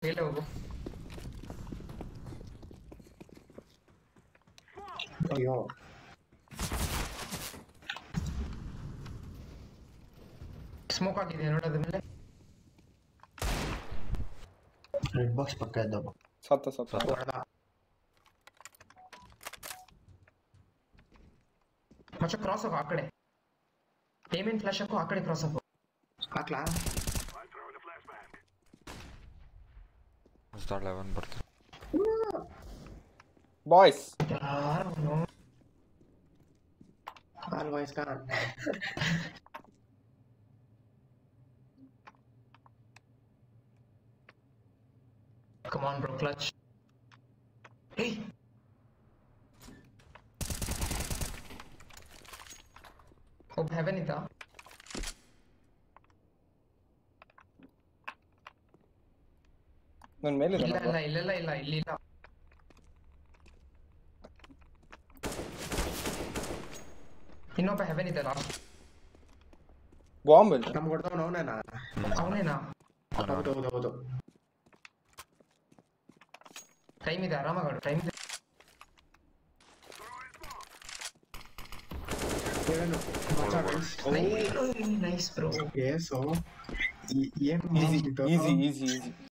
ಮೇಲೆ ಹೋಗು. ಅಯ್ಯೋ ಸ್ಮೋಕ್ ಆಗಿದೆ ನೋಡೋದ್ರ ಮೇಲೆ. ರೆಡ್ ಬಾಕ್ಸ್ ಪಕ್ಕ ಇದ್ದವ. ಸತ್ತ ಹೊಡೆದ. ಮಚ್ಚ ಕ್ರಾಸ್ ಹೋಗು ಆ ಕಡೆ. ಪೇಮೆಂಟ್ ಫ್ಲಾಶ್ ಹಾಕು, ಆ ಕಡೆ ಕ್ರಾಸ್ ಹೋಗು. ಹಾಕ್ಲಾ? ಸ್ಟಾರ್ಟ್ 11 ಬರ್ತಾರೆ. ಬಾಯ್ಸ್ ಯಾರು ಆಲ್ ಬಾಯ್ಸ್ ಕಾನ್. Come on bro, clutch. Hey. ಒಬ್ಬ ಹೆವೆನ್ ಇದ್ದ. ನನ್ನ ಮೇಲೆ ಇಲ್ಲ ಇಲ್ಲ ಇಲ್ಲೆಲ್ಲ ಇಲ್ಲ, ಇಲ್ಲಿ ಇಲ್ಲ. ಇನ್ನೊಬ್ಬ ಹೆವೆನ್ ಇದ್ದ ಲಾಸ್ಟ್. ಬಾಂಬ್ ಇಲ್ಲ. ನಮ್ಗೆ ಹೊಡೆದವನು ಅವನೇನಾ? ಅವನೇನಾ? ಹೌದು. ಟೈಮ್ ಇದೆ, ಆರಾಮಾಗಿ ಟೈಮ್ ಇದೆ. Nice bro. ಏಸು ಏನು ಈಸಿ